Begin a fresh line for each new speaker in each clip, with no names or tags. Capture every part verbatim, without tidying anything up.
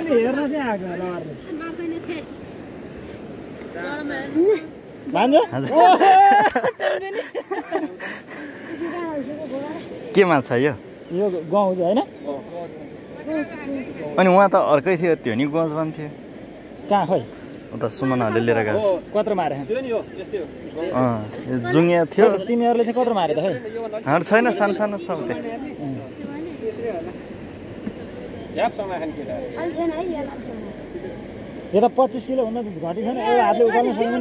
मैले हेर्न चाहिँ आएको होला भान्जा
के माछा यो
यो गहुँ होइन
अनि उहाँ त अर्कै थियो त्यो नि गज भन्थ्यो
कहाँ खोइ
उता सुमनहरूले लिएर गएको
कत्रो मारे
अँ जुङ्गिया थियो
तिमीहरूले चाहिँ कत्रो मारे त खै
हाड छैन सानो सानो सब त्यो
यो त पच्चिस किलो हुन घटी छैन एउटा हातले उचाल्न सक्दैन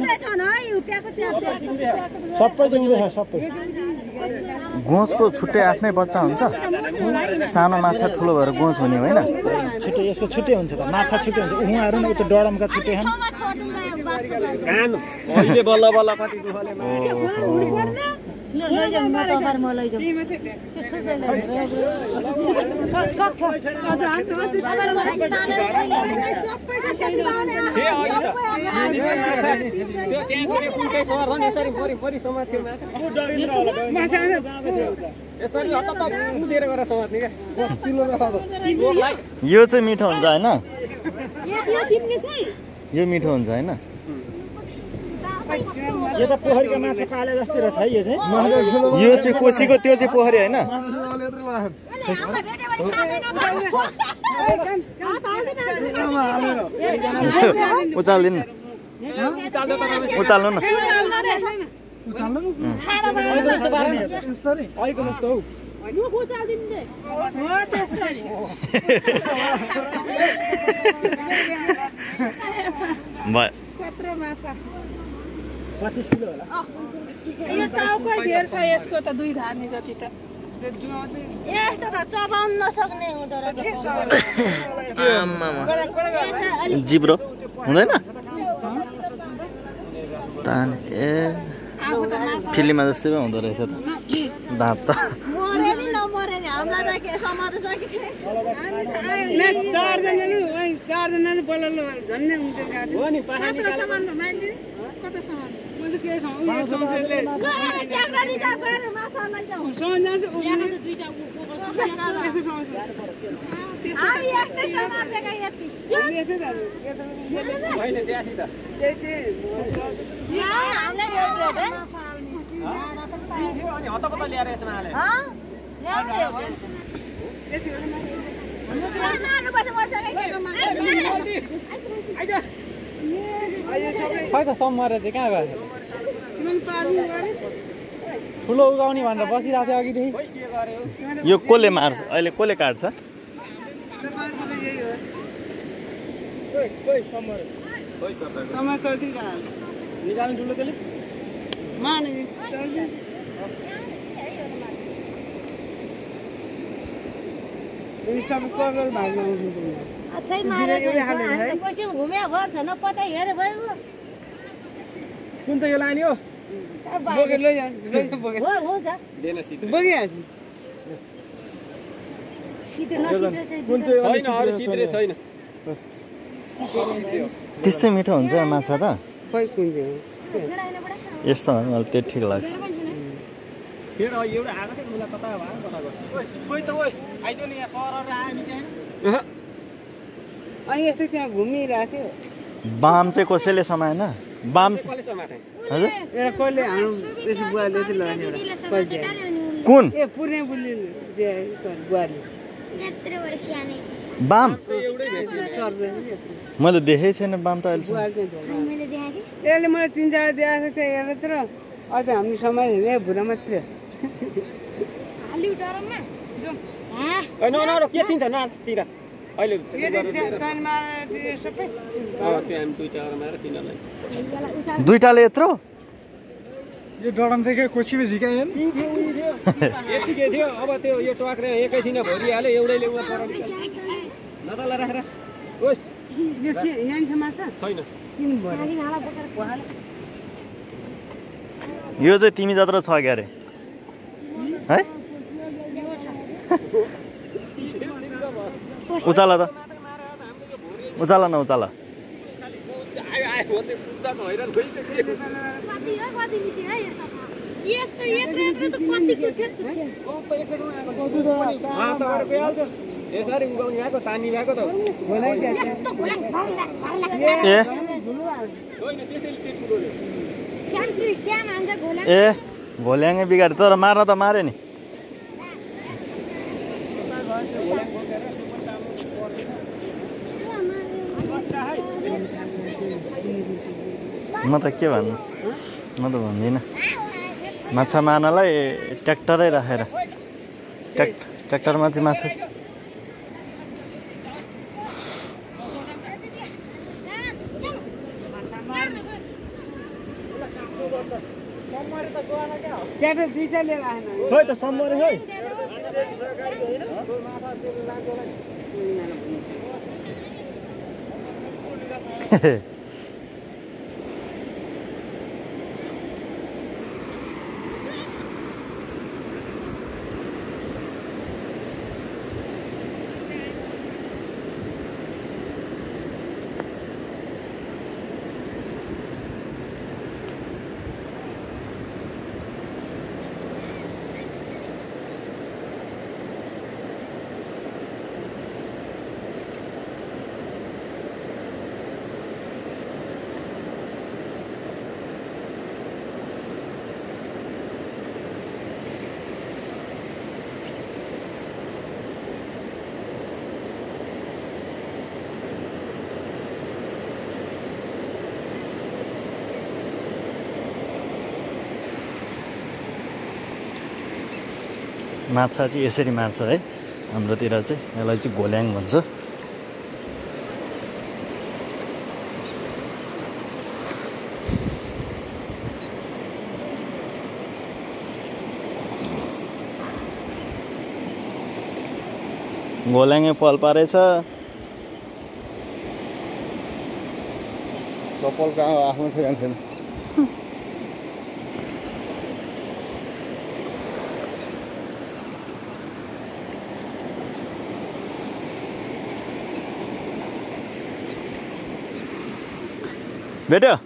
सबै जिउँदैछ सबै
गोजको छुट्टै आफ्नै बच्चा हुन्छ सानो माछा ठुलो भएर गोज हुने होइन
छुट्टै यसको छुट्टै हुन्छ त माछा छुट्टै हुन्छ उहाँहरू नि उता डडमका छुट्टै छन्
बल्ल बल्ल कति दुःखले
यो चाहिँ मिठो हुन्छ होइन यो मिठो हुन्छ होइन
यो त पोखरीको माछा पाले जस्तै रहेछ है यो चाहिँ
यो चाहिँ कोसीको त्यो चाहिँ पोखरी होइन उचालिदिनु उचाल्नु न
पच्चिस किलो होला
यो टाउकै धेर छ यसको त दुई धानी जति त यस्तो त चबाउन नसक्ने हुँदो रहेछ
जिब्रो हुँदैन ताने ए फिल्ममा जस्तै पो हुँदो रहेछ त दाँत त
मरे नि नमरे नि हामीलाई त के समाज सकिथे
चारजनाले चारजनाले बोलाउनु झन्नै हुन्थ्यो गाडी हो नि पहाडी सामान माग्ने कता सामान मैले के छ उयो सोचले
ट्याक्री जा गएर माछा लैजाऊ
सोन जान्छ उयो त दुईटा
हामी यस्तै समाजका यति
यतै जानु यतै होइन त्यहाँ त त्यही त्यही
यहाँ हामीले एउटा
अनि हतपत ल्याएर यसमा हाले
ह ल्याउने हो
त्यति हो
नानु पर्छ मसँग केटोमा
खै त सम्मरे चाहिँ कहाँ गयो
मन पार्नु गरे
ठुलो उगाउने भनेर बसिरहेको थियो अघिदेखि
यो कसले मार्छ अहिले कसले काट्छ
टमाटर ठीक है
निकाल्नु ठुलो त्यसले
माने चल्छ यो सब कलर भाग्न आउँछ
अझै मारे त पछि घुम्या घर छ न पता हेरे भयो
कुन चाहिँ यो लाने हो बोकेर लैजाऊ लैजाऊ बोकेर
हो हुन्छ
देन सिधै
बोकिहाल्छ
सिधै नसिधै
कुन चाहिँ
छैन अरु सिधै छैन
त्यस्तै मिठो हुन्छ माछा त
खोइ कुन चाहिँ हो
यस्तो हो मलाई त्यो ठिक लाग्छ
फेर एउटा आएको थियो मलाई कता भयो कता गयो
कोही त ओइ आइजो नि यहाँ सरर आयो नि त्यहाँ
अनि यस्तो त्यहाँ घुमिरहेको थियो
बाम चाहिँ कसैले समाएन बाम
कसले समाथे
हजुर
एउटा कहिले हाम्रो यसो बुवाले चाहिँ लगाएको कहिले
कुन
ए पुर्ने बुलले बुवाले
बाम
एउटै भेट्यो
सर्वे
मैले देखेकै छैन बाम त अहिले
बुवाले चाहिँ यसले मलाई तिन चार दिएको थियो हेरेर तर अझ हामी समय हेरे भुरा मात्रै
ए न न के थिन्छ न तिर अहिले
सबै
अ त्यो हामी दुईटा मारेर तिनीलाई
दुईटाले यत्रो
यो डडम चाहिँ के कोसीमा झिकायो नि
यतिकै थियो अब त्यो यो टक्रे एकैछिन भरिहाल्यो एउटैले उहाँ पर नतला राखेर ओइ
यो के यहाँ छ माछा
छैन
किन भयो
यो चाहिँ तिमी जत्रो छ क्यारे है उचाला त उचाला न उचाला
यसरी उगाउने भएको तानी भएको त
ए ए घोल्याङै बिगाड्यो तर मार्न त मार्यो नि म त के भन्नु म त भन्दिनँ माछा मार्नलाई ट्र्याक्टरै राखेर ट्र्याक् ट्र्याक्टरमा चाहिँ माछा
ट्याक्टर दुईटा लिएर आएन
खोइ त सम्मरे खोइ माछा चाहिँ यसरी मार्छ है हाम्रोतिर चाहिँ यसलाई चाहिँ घोल्याङ भन्छ घोल्याङे पल पारेछ
चप्पल कहाँ आफ्नो फेरि थिएन भेट्यो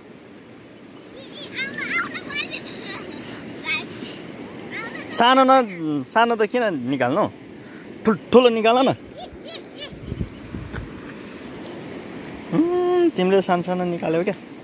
सानो न सानो त किन निकाल्नु ठुलो निकाल न तिमीले सानो सानो निकाल्यौ क्या